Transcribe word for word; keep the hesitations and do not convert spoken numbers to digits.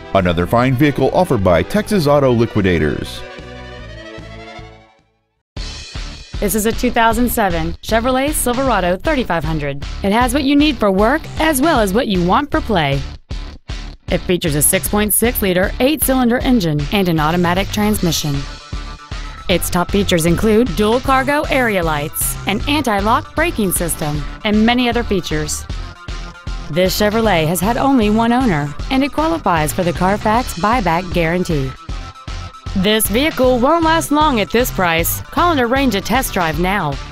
Another fine vehicle offered by Texas Auto Liquidators. This is a two thousand seven Chevrolet Silverado thirty-five hundred. It has what you need for work as well as what you want for play. It features a six point six liter eight-cylinder engine and an automatic transmission. Its top features include dual cargo area lights, an anti-lock braking system, and many other features. This Chevrolet has had only one owner, and it qualifies for the Carfax buyback guarantee. This vehicle won't last long at this price. Call and arrange a test drive now.